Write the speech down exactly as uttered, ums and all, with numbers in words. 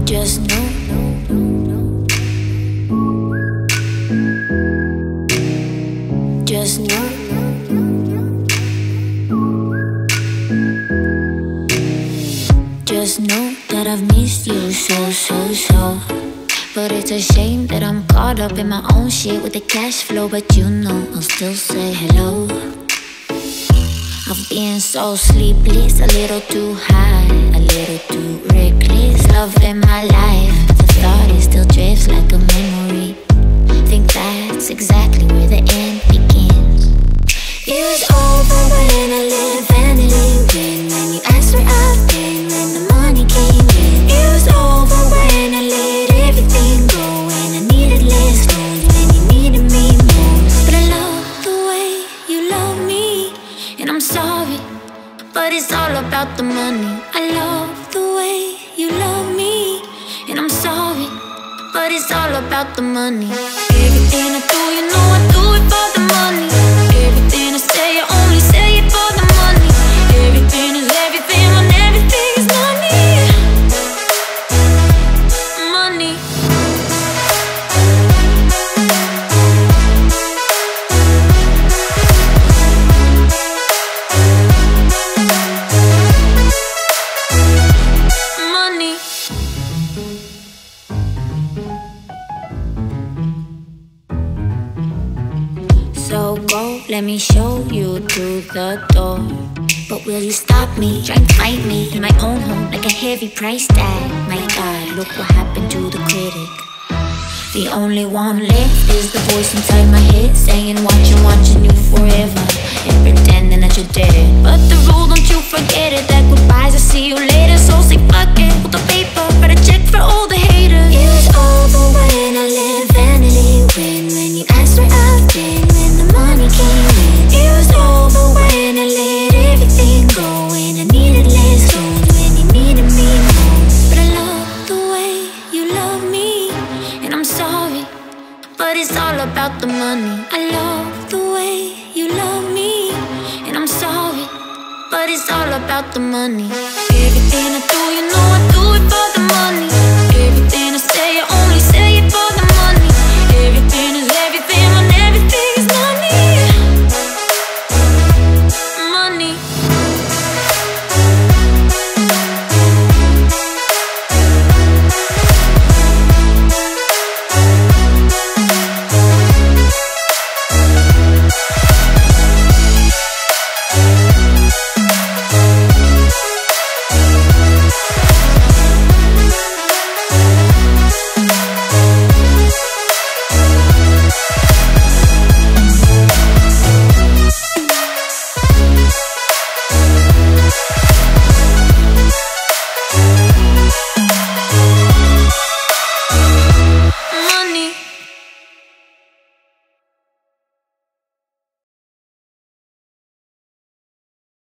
Just know, just know, just know that I've missed you so, so, so. But it's a shame that I'm caught up in my own shit with the cash flow. But you know I'll still say hello. I've been so sleepless, a little too high, a little too reckless. Love in my life, but the thought it still drifts like a memory. Think that's exactly where the end begins. It was over when I let vanity win. When you asked where I've been, when the money came in. It was over when I let everything go, when I needed less known, when you needed me most. But I love the way you love me, and I'm sorry, but it's all about the money. I love the way you love me, and I'm sorry, but it's all about the money. Everything I do, you know I do it for the money. Everything I say, I only say it for the money. Everything is everything when everything is money. Money. Money. So go, let me show you to the door. But will you stop me, try and fight me in my own home like a heavy price tag? My God, look what happened to the critic. The only one left is the voice inside my head saying watching, watching you forever and pretending that you're dead. But the rule, don't you forget it, that goodbyes, I'll see you later. So say fuck it, hold the paper, write a check for all the haters. It was over when I let vanity win. When you asked where I've been, when the money came in. It was over when I let everything go, when I needed less known, when you needed me most. But I love the way you love me, and I'm sorry, but it's all about the money. I love the way you love me, and I'm sorry, but it's all about the money.